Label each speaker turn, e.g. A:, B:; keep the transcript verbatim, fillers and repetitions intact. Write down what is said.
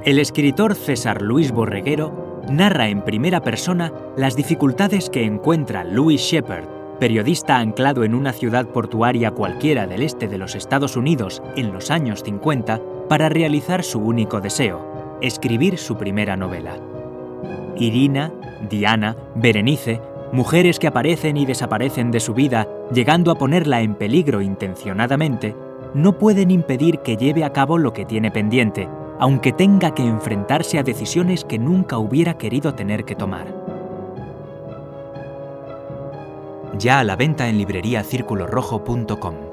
A: El escritor César Luis Borreguero narra en primera persona las dificultades que encuentra Louis Shepard, periodista anclado en una ciudad portuaria cualquiera del este de los Estados Unidos en los años cincuenta, para realizar su único deseo: escribir su primera novela. Irina, Diana, Berenice, mujeres que aparecen y desaparecen de su vida, llegando a ponerla en peligro intencionadamente, no pueden impedir que lleve a cabo lo que tiene pendiente, aunque tenga que enfrentarse a decisiones que nunca hubiera querido tener que tomar. Ya a la venta en librería círculo rojo punto com.